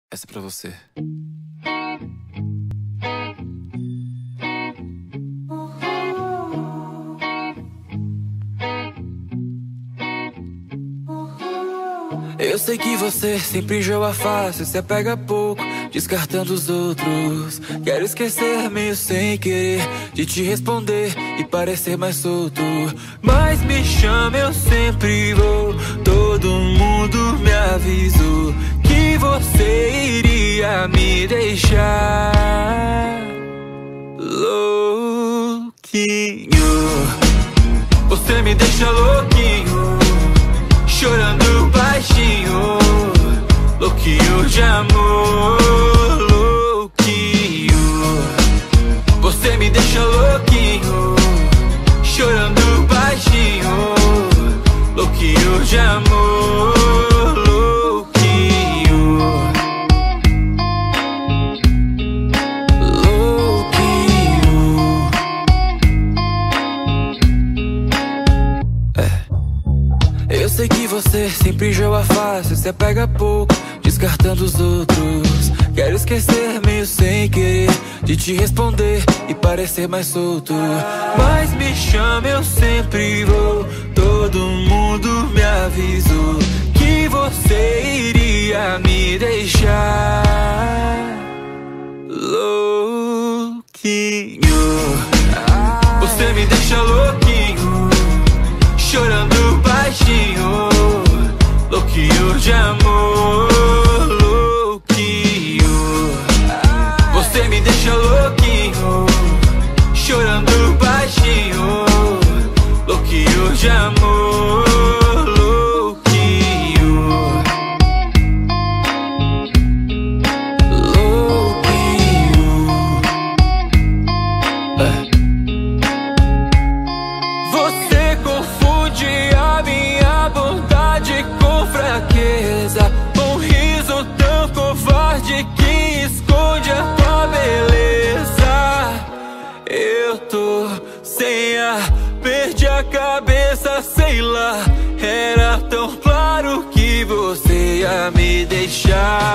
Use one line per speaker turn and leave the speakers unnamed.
Essa é pra você. Eu sei que você sempre joga fácil, se apega pouco, descartando os outros. Quero esquecer meio sem querer de te responder e parecer mais solto. Mas me chama, eu sempre vou. Todo mundo me avisou que você iria me deixar louquinho. Você me deixa louquinho, chorando baixinho, louquinho de amor, louquinho. Você me deixa louquinho, chorando baixinho, louquinho de amor, louquinho, louquinho. Eu sei que você sempre joga fácil, se apega pouco, descartando os outros. Quero esquecer meio sem querer de te responder e parecer mais solto. Mas me chama, eu sempre vou. Todo mundo me avisou que você iria me deixar louquinho. Você me deixa louquinho, chorando baixinho, louquinho de amor, louquinho. Você me deixa louquinho, chorando baixinho, louquinho de amor, louquinho, louquinho. Você confunde a minha bondade com fraqueza, um riso tão covarde que esconde a tua beleza. Eu tô sem ar, perdi a cabeça, sei lá. Era tão claro que você ia me deixar